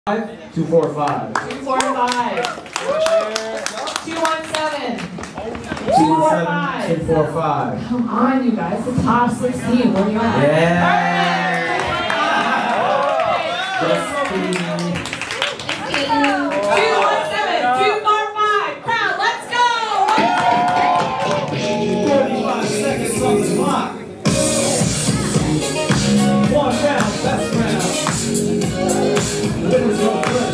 245. 245. 217. 217. 245. Come on, you guys. The top 16. Where are you at? Yeah. Just 217. 245. Crowd, let's go. 45 seconds on the clock. One round, best round. Winners go first.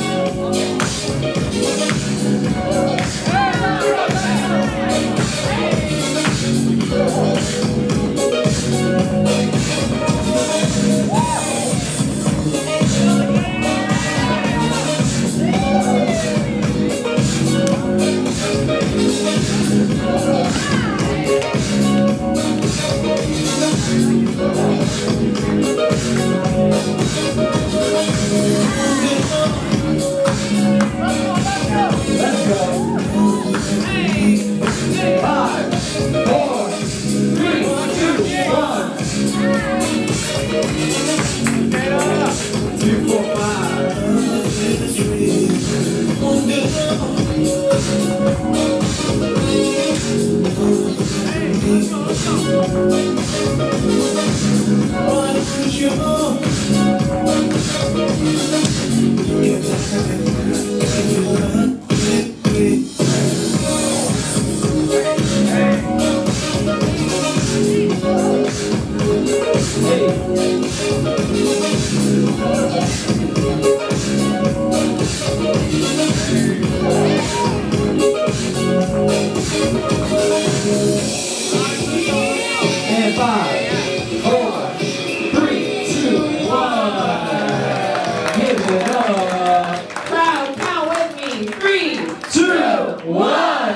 And 5, 4, 3, 2, 1. Give it up. Crowd, count with me. 3, 2, 1.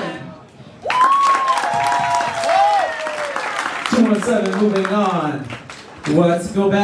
217, moving on. Let's go back.